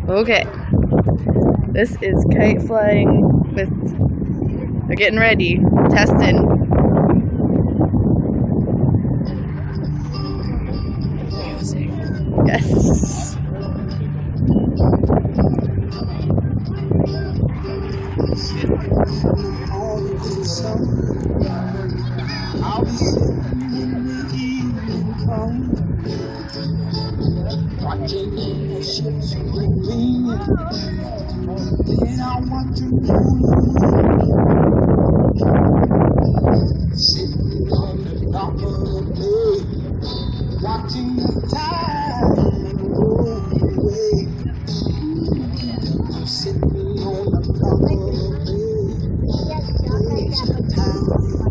Okay, this is kite flying with, they're getting ready, testing. Yes. I'll be sitting in the evening come, watching the ships go in. Then I want to sitting on the dock of the bay, watching the tide roll away. I'm sitting on the dock of the bay, watching the tide roll away.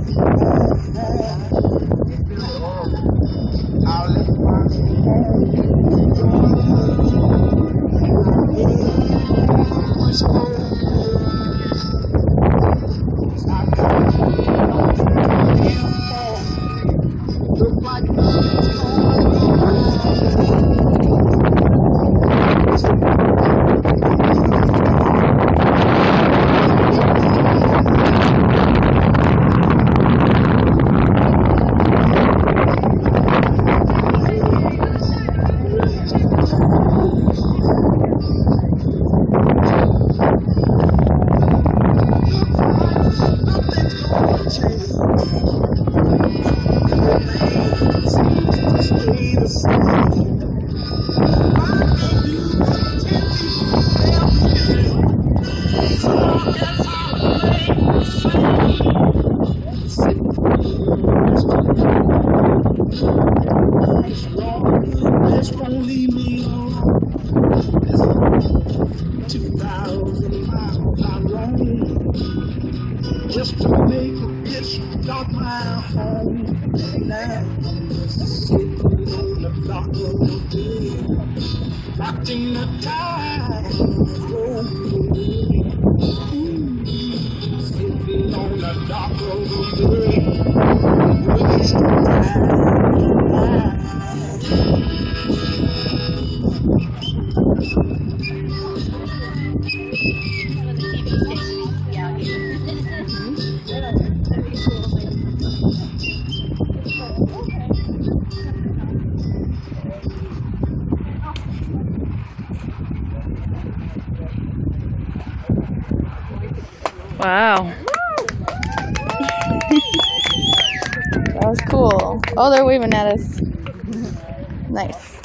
I'll let my this won't leave me alone. 2,000 miles I roam just to make this dock my home. Now I'm just sitting on the dock of the bay, watching the tide roll away. Sitting on the dock of the bay, wasting time. Wow. That was cool. Oh, they're waving at us. Nice.